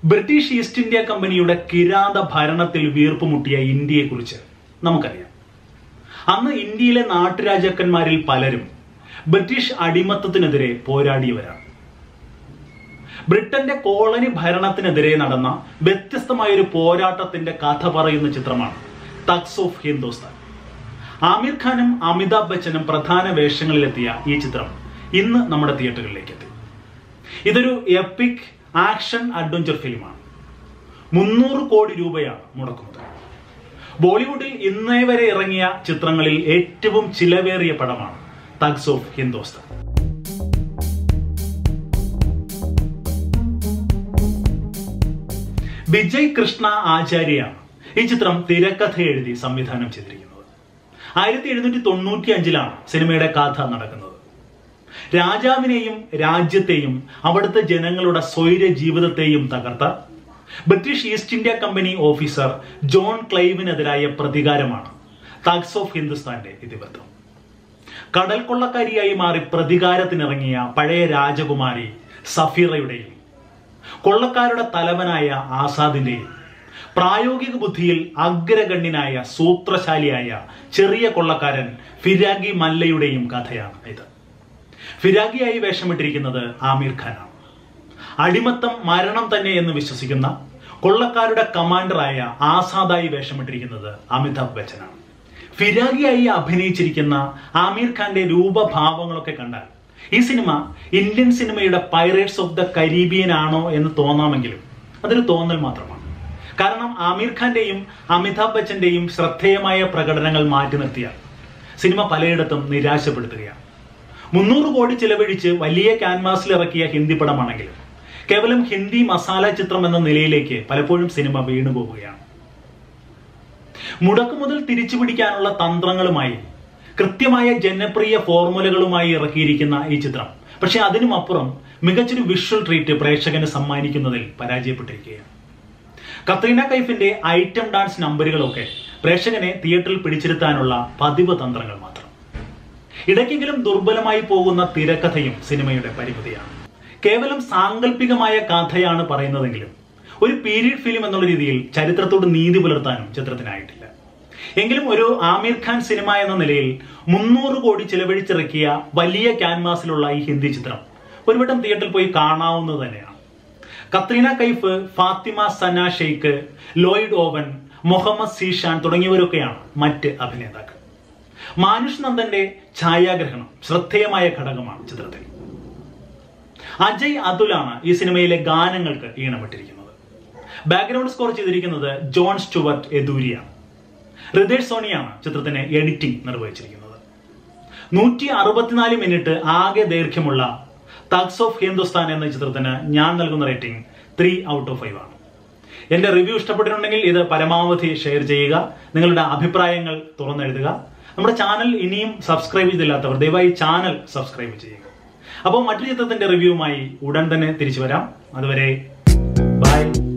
British East India കമ്പനിയുടെ കിരാത ഭരണത്തിൽ വീർപ്പുമുട്ടിയ ഇന്ത്യയെക്കുറിച്ച് നമുക്കറിയാം. അന്ന് ഇന്ത്യയിലെ നാട്ടുരാജാക്കന്മാരിൽ പലരും ബ്രിട്ടീഷ് അടിമത്തത്തിനെതിരെ പോരാടിയവരാണ്. ബ്രിട്ടന്റെ കോളനി ഭരണത്തിനെതിരെ നടന്ന വ്യത്യസ്തമായൊരു പോരാട്ടത്തിന്റെ കഥ പറയുന്ന ചിത്രമാണ് തഗ്സ് ഓഫ് ഹിന്ദുസ്ഥാൻ. ആമിർ ഖാനും അമിതാഭ് ബച്ചനും പ്രധാന വേഷങ്ങളിലെത്തിയ ഈ ചിത്രം ഇന്ന് നമ്മുടെ തിയേറ്ററുകളിലേക്ക് എത്തി. ഇതൊരു എപ്പിക് ആക്ഷൻ അഡ്വഞ്ചർ ഫിലിമാണ്. 300 കോടി രൂപയാണ് മുടക്കുന്നത്. ബോളിവുഡിൽ ഇന്നേ വരെ ഇറങ്ങിയ ചിത്രങ്ങളിൽ ഏറ്റവും ചിലവേറിയ പടമാണ് തഗ്സ് ഓഫ് ഹിന്ദുസ്ഥാൻ. വിജയ് കൃഷ്ണ ആചാര്യയാണ് ഈ ചിത്രം തിരക്കഥ എഴുതി സംവിധാനം ചെയ്തിരിക്കുന്നത്. 1795 സിനിമയുടെ കഥ നടക്കുന്നത്. രാജാവിനെയും രാജ്യത്തെയും അവിടുത്തെ ജനങ്ങളുടെ സ്വൈര ജീവിതത്തെയും തകർത്ത British East India Company officer John ക്ലൈവിനെതിരായ പ്രതികാരമാണ് തഗ്സ് ഓഫ് ഹിന്ദുസ്ഥാന്റെ ഇതിവൃത്തം. കടൽ കൊള്ളക്കാരിയായി മാറി പ്രതികാരത്തിനിറങ്ങിയ പഴയ രാജകുമാരി സഫീറയുടെയും കൊള്ളക്കാരുടെ തലവനായ ആസാദിന്റെയും പ്രായോഗിക ബുദ്ധിയിൽ അഗ്രഗണ്യനായ സൂത്രശാലിയായ ചെറിയ കൊള്ളക്കാരൻ ഫിരാഗി മല്ലയുടെയും കഥയാണ് ഇത്. ഫിരാഗിയായി വേഷമിട്ടിരിക്കുന്നത് ആമിർ ഖാനാണ്. അടിമത്തം മരണം തന്നെ എന്ന് വിശ്വസിക്കുന്ന കൊള്ളക്കാരുടെ കമാൻഡറായ ആസാദായി വേഷമിട്ടിരിക്കുന്നത് അമിതാഭ് ബച്ചനാണ്. ഫിരാഗിയായി അഭിനയിച്ചിരിക്കുന്ന ആമിർ ഖാന്റെ രൂപഭാവങ്ങളൊക്കെ കണ്ടാൽ ഈ സിനിമ ഇന്ത്യൻ സിനിമയുടെ പൈറേറ്റ്സ് ഓഫ് ദ കരീബിയൻ ആണോ എന്ന് തോന്നാമെങ്കിലും അതൊരു തോന്നൽ മാത്രമാണ്. കാരണം ആമിർ ഖാന്റെയും അമിതാഭ് ബച്ചന്റെയും ശ്രദ്ധേയമായ പ്രകടനങ്ങൾ മാറ്റി നിർത്തിയാൽ സിനിമ പലയിടത്തും നിരാശപ്പെടുത്തുകയാണ്. 300 കോടി ചിലവഴിച്ച് വലിയ ക്യാൻവാസിൽ ഇറക്കിയ ഹിന്ദി പടമാണെങ്കിലും കേവലം ഹിന്ദി മസാല ചിത്രം എന്ന നിലയിലേക്ക് പലപ്പോഴും സിനിമ വീണുപോവുകയാണ്. മുടക്കു മുതൽ തിരിച്ചു പിടിക്കാനുള്ള തന്ത്രങ്ങളുമായി കൃത്യമായ ജനപ്രിയ ഫോർമുലകളുമായി ഇറക്കിയിരിക്കുന്ന ഈ ചിത്രം പക്ഷെ അതിനുമപ്പുറം മികച്ചൊരു വിഷ്വൽ ട്രീറ്റ് പ്രേക്ഷകന് സമ്മാനിക്കുന്നതിൽ പരാജയപ്പെട്ടിരിക്കുകയാണ്. കത്രീന കൈഫിന്റെ ഐറ്റം ഡാൻസ് നമ്പറുകളൊക്കെ പ്രേക്ഷകനെ തിയേറ്ററിൽ പിടിച്ചിരുത്താനുള്ള പതിവ് തന്ത്രങ്ങൾ മാത്രം. ഇടയ്ക്കെങ്കിലും ദുർബലമായി പോകുന്ന തിരക്കഥയും സിനിമയുടെ പരിമിതിയാണ്. കേവലം സാങ്കല്പികമായ കഥയാണ് പറയുന്നതെങ്കിലും ഒരു പീരീഡ് ഫിലിം എന്നുള്ള രീതിയിൽ ചരിത്രത്തോട് നീതി പുലർത്താനും ചിത്രത്തിനായിട്ടില്ല. എങ്കിലും ഒരു ആമിർ ഖാൻ സിനിമ എന്ന നിലയിൽ 300 കോടി ചിലവഴിച്ചിറക്കിയ വലിയ ക്യാൻവാസിലുള്ള ഈ ഹിന്ദി ചിത്രം ഒരുവട്ടം തിയേറ്ററിൽ പോയി കാണാവുന്നത് തന്നെയാണ്. കത്രീന കൈഫ്, ഫാത്തിമ സന ഷെയ്ഖ്, ലോയിഡ് ഓവൻ, മുഹമ്മദ് സീഷാൻ തുടങ്ങിയവരൊക്കെയാണ് മറ്റ് അഭിനേതാക്കൾ. മാനുഷ് നന്ദന്റെ ഛായാഗ്രഹണം ശ്രദ്ധേയമായ ഘടകമാണ് ചിത്രത്തിൽ. അജയ് അതുലാണ് ഈ സിനിമയിലെ ഗാനങ്ങൾക്ക് ഈണമിട്ടിരിക്കുന്നത്. ബാക്ക്ഗ്രൗണ്ട് സ്കോർ ചെയ്തിരിക്കുന്നത് ജോൺ സ്റ്റുവർട്ട് എദൂരിയാണ്. ഹൃദയ് സോണിയാണ് ചിത്രത്തിന് എഡിറ്റിംഗ് നിർവഹിച്ചിരിക്കുന്നത്. 164 മിനിറ്റ് ആകെ ദൈർഘ്യമുള്ള തഗ്സ് ഓഫ് ഹിന്ദുസ്ഥാൻ എന്ന ചിത്രത്തിന് ഞാൻ നൽകുന്ന റേറ്റിംഗ് 3 ഔട്ട് ഓഫ് 5 ആണ്. എന്റെ റിവ്യൂ ഇഷ്ടപ്പെട്ടിട്ടുണ്ടെങ്കിൽ ഇത് പരമാവധി ഷെയർ ചെയ്യുക. നിങ്ങളുടെ അഭിപ്രായങ്ങൾ തുറന്നെഴുതുക. നമ്മുടെ ചാനൽ ഇനിയും സബ്സ്ക്രൈബ് ചെയ്തില്ലാത്തവർ ദയവായി ചാനൽ സബ്സ്ക്രൈബ് ചെയ്യുക. അപ്പോൾ മറ്റൊരു ചിത്രത്തിന്റെ റിവ്യൂവുമായി ഉടൻ തന്നെ തിരിച്ചു വരാം. അതുവരെ ബൈ.